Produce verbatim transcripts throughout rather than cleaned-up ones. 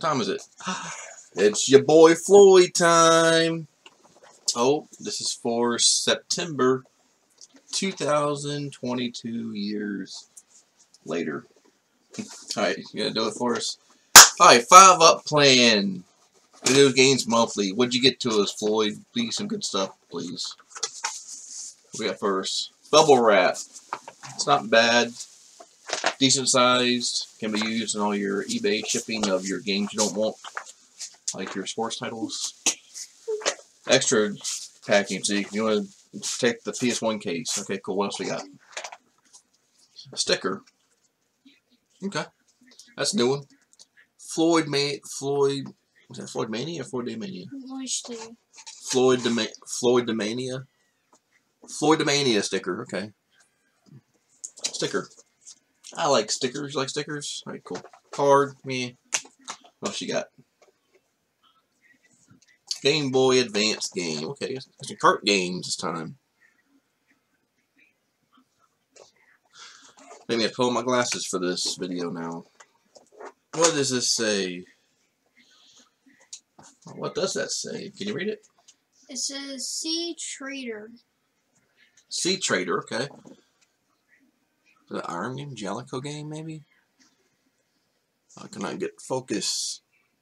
time is it? It's your boy Floyd time. Oh, this is for September two thousand twenty-two, years later. Alright, you gonna do it for us? Alright, five up plan. Video games monthly. What'd you get to us, Floyd? Please, some good stuff, please. What we got first? Bubble wrap. It's not bad. Decent sized. Can be used in all your eBay shipping of your games you don't want, like your sports titles. Extra packing. So you want to take the P S one case. Okay, cool. What else we got? A sticker. Okay, that's a new one. Floyd May Floyd. Was that Floyd Mania or Floyd Day Mania? Floyd Dema Floyd Demania. Floyd Demania sticker. Okay. Sticker. I like stickers. You like stickers? Alright, cool. Card. Me. What else you got? Game Boy Advance game. Okay, it's some cart games this time. Maybe I pull my glasses for this video now. What does this say? What does that say? Can you read it? It says Sea Trader. Sea Trader, okay. The Iron game? Jellico game, maybe? How can I get focus?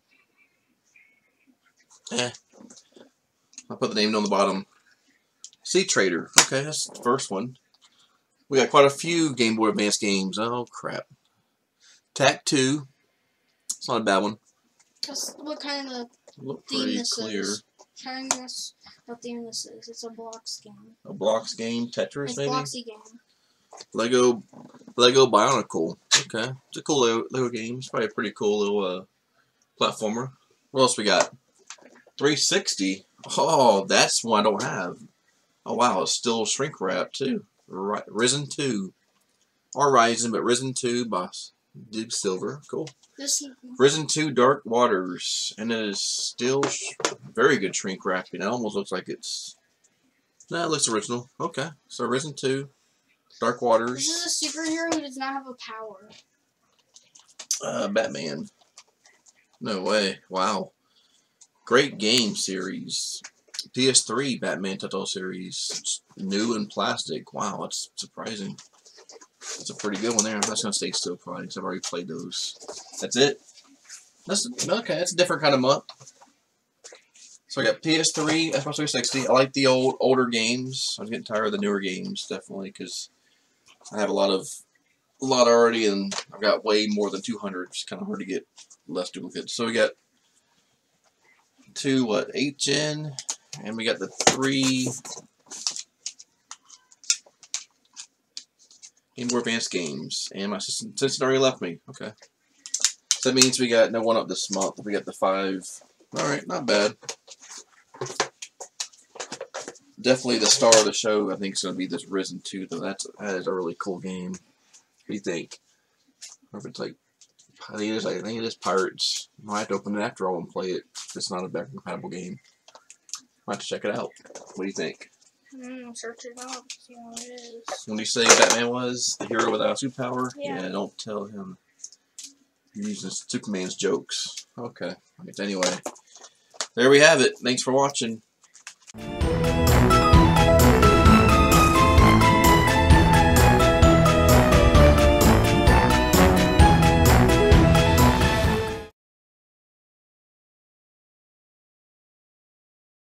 Eh. I'll put the name on the bottom. Sea Trader. Okay, that's the first one. We got quite a few Game Boy Advance games. Oh, crap. Tac two. It's not a bad one. That's what kind of Look theme pretty this clear. is. Kind of what theme this is. It's a blocks game. A blocks game? Tetris, it's maybe? It's a blocksy game. Lego Lego Bionicle. Okay. It's a cool Lego, Lego game. It's probably a pretty cool little uh, platformer. What else we got? three sixty. Oh, that's one I don't have. Oh, wow. It's still shrink wrap, too. Right. Risen two. Or Ryzen, but Risen two by Deep Silver. Cool. This Risen two Dark Waters. And it is still sh very good shrink wrapping. It almost looks like it's... No, it looks original. Okay. So Risen two. Dark Waters. This is a superhero who does not have a power. Uh, Batman. No way. Wow. Great game series. P S three Batman Telltale series. It's new in plastic. Wow, that's surprising. That's a pretty good one there. I'm just going to stay still probably because I've already played those. That's it. That's okay. That's a different kind of month. So I got P S three, Xbox three sixty. I like the old older games. I'm getting tired of the newer games, definitely, because I have a lot of a lot already, and I've got way more than two hundred. It's kind of hard to get less duplicates. So we got two, what, eight gen, and we got the three Game Boy Advance games. And my assistant, assistant already left me. Okay. So that means we got no one up this month. We got the five. Alright, not bad. Definitely the star of the show, I think, is going to be this Risen two, though. That's, that is a really cool game. What do you think? Or if it's like, I think it is, I think it is Pirates. I might have to open it after all and play it. If it's not a back compatible game. Might have to check it out. What do you think? Mm, search it out, see what it is. When you say Batman was the hero without a superpower, yeah. yeah, don't tell him you're using Superman's jokes. Okay. Anyway, there we have it. Thanks for watching.